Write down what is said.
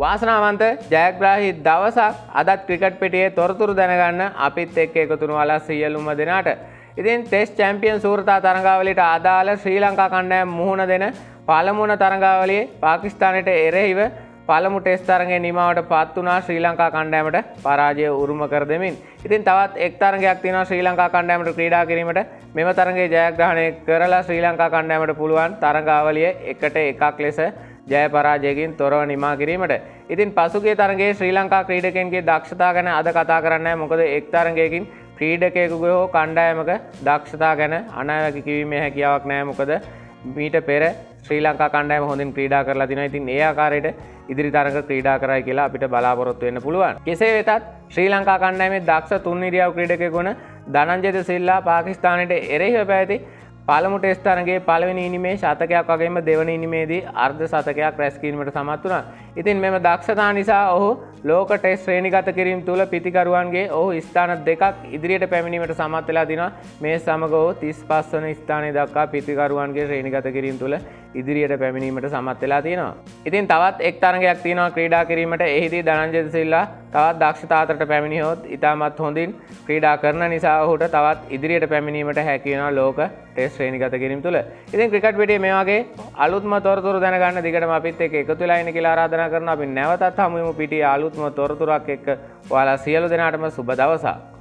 වාසනාවන්ත ජයග්‍රාහී දවසක් අදත් ක්‍රිකට් පිටියේ තොරතුරු දැනගන්න අපිත් එක්ක එකතු වුණාලා සියලුම දෙනාට. ඉතින් ටෙස්ට් චැම්පියන් සූරතා තරඟාවලියට අදාළ ශ්‍රී ලංකා කණ්ඩායම මුහුණ දෙන පළමුවන තරඟාවලියේ පාකිස්තානයට එරෙහිව පළමු ටෙස්ට් තරඟයේ නිමාවට පත් වුණා ශ්‍රී ලංකා කණ්ඩායමට පරාජය උරුම කර දෙමින්. ඉතින් තවත් එක් තරඟයක් තියෙනවා ශ්‍රී ලංකා කණ්ඩායමට ක්‍රීඩා කිරීමට. මෙම තරඟයේ ජයග්‍රහණය කරලා ශ්‍රී ලංකා කණ්ඩායමට පුළුවන් තරඟාවලිය 1-1 ලෙස ජය පරාජයකින් තොරව නිමා කිරීමට. ඉතින් පසුගිය තරඟයේ ශ්‍රී ලංකා ක්‍රීඩකයන්ගේ දක්ෂතා ගැන අද කතා කරන්නේ මොකද එක් තරඟයකින් ක්‍රීඩකයෙකුගේ හෝ කණ්ඩායමක දක්ෂතා ගැන අනාවැකි කිවීමේ හැකියාවක් නැහැ. මොකද මීට පෙර ශ්‍රී ලංකා කණ්ඩායම හොඳින් ක්‍රීඩා කරලා තිනවා. ඉතින් ඒ ආකාරයට ඉදිරි තරඟ ක්‍රීඩා කරයි කියලා අපිට බලාපොරොත්තු වෙන්න පුළුවන්. කෙසේ වෙතත් ශ්‍රී ලංකා කණ්ඩායමේ දක්ෂ තුන් ඉරියව් ක්‍රීඩකයෙකු වන ධනංජය සිල්වා පාකිස්තානයට එරෙහිව පැවති පළමු ටෙස්ට් තරඟයේ පළවෙනි ඉනිමේ ශතකයක් වගේම දෙවන ඉනිමේදී අර්ධ ශතකයක් රැස් කිරීමට සමත් වුණා. ඉතින් මෙම දක්ෂතා නිසා ඔහු ලෝක ටෙස්ට් ශ්‍රේණිගත කිරීම තුල පිතිකරුවන්ගේ ඔහු ස්ථාන දෙකක් ඉදිරියට පැමිණීමට සමත් වෙලා තිනවා. මේ සමග ඔහු 35 වන ස්ථානයේ දක්වා පිතිකරුවන්ගේ ශ්‍රේණිගත කිරීම තුල ඉදිරියට පැමිණීමට සමත් වෙලා තියෙනවා. ඉතින් තවත් එක් තරඟයක් තියෙනවා ක්‍රීඩා කිරීමට. එහිදී ධනංජය සිල්වා තවත් දක්ෂතා අතරට පැමිණියොත් ඉතාමත් හොඳින් ක්‍රීඩා කරන නිසා ඔහුට තවත් ඉදිරියට පැමිණීමට හැකි වෙනවා ලෝක ටෙස්ට් ශ්‍රේණිගත කිරීම තුල. ඉතින් ක්‍රිකට් පිටියේ මේ වගේ අලුත්ම තොරතුරු දැනගන්න දිගටම අපිත් එක්ක එකතු වෙලා ඉන්න කියලා ආරාධනා කරනවා. අපි නැවතත් හමු වෙමු පිටියේ අලුත්ම තොරතුරක් එක්ක. ඔයාලා සියලු දෙනාටම සුබ දවසක්.